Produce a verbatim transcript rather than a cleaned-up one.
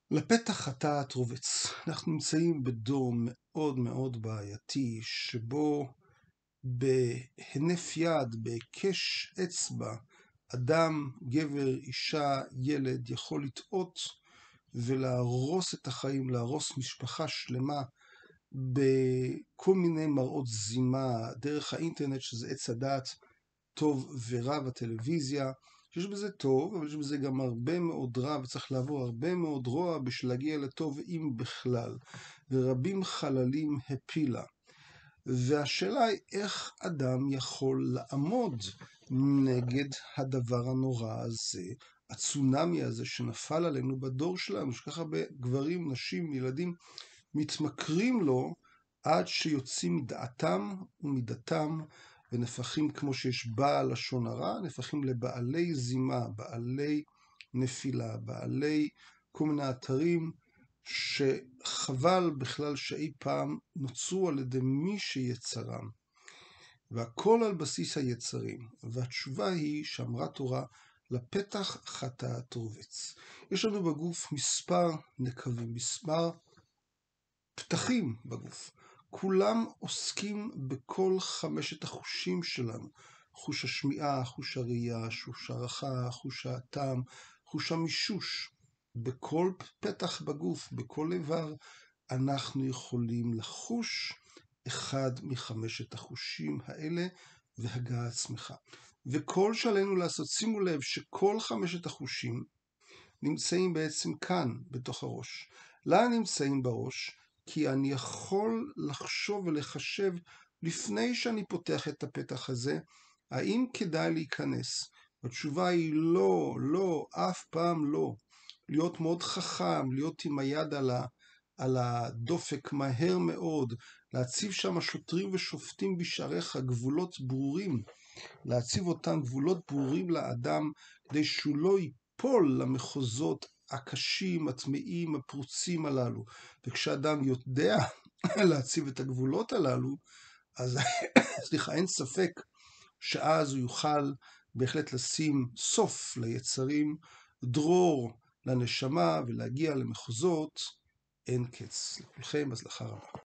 לפתח חטאת רובץ. אנחנו נמצאים בדור מאוד מאוד בעייתי, שבו בהינף יד, בהיקש אצבע, אדם, גבר, אישה, ילד, יכול לטעות ולהרוס את החיים, להרוס משפחה שלמה בכל מיני מראות זימה, דרך האינטרנט, שזה עץ הדעת, טוב ורע, בטלוויזיה. יש בזה טוב, אבל יש בזה גם הרבה מאוד רע, וצריך לעבור הרבה מאוד רוע בשביל להגיע לטוב, אם בכלל. ורבים חללים הפילה. והשאלה היא איך אדם יכול לעמוד נגד הדבר הנורא הזה, הצונמי הזה שנפל עלינו בדור שלנו, שככה בגברים, נשים, ילדים מתמכרים לו עד שיוצאים מדעתם ומידתם, ונפחים, כמו שיש בעל לשון הרע, נפחים לבעלי זימה, בעלי נפילה, בעלי כל מיני אתרים שחבל בכלל שאי פעם נוצרו על ידי מי שיצרם. והכל על בסיס היצרים. והתשובה היא שאמרה תורה, לפתח חטאת רובץ. יש לנו בגוף מספר נקבים, מספר פתחים בגוף. כולם עוסקים בכל חמשת החושים שלנו. חוש השמיעה, חוש הראייה, חוש הערכה, חוש הטעם, חוש המישוש. בכל פתח בגוף, בכל איבר, אנחנו יכולים לחוש אחד מחמשת החושים האלה והגה עצמך. וכל שעלינו לעשות, שימו לב שכל חמשת החושים נמצאים בעצם כאן בתוך הראש. למה נמצאים בראש? כי אני יכול לחשוב ולחשב לפני שאני פותח את הפתח הזה, האם כדאי להיכנס? התשובה היא לא, לא, אף פעם לא. להיות מאוד חכם, להיות עם היד על, ה, על הדופק מהר מאוד, להציב שם שוטרים ושופטים בשעריך, גבולות ברורים, להציב אותם גבולות ברורים לאדם, כדי שהוא לא ייפול למחוזות הקשים, הטמאים, הפרוצים הללו. וכשאדם יודע להציב את הגבולות הללו, אז סליחה, אין ספק שאז הוא יוכל בהחלט לשים סוף ליצרים, דרור לנשמה ולהגיע למחוזות אין קץ. לכולכם הצלחה רבה.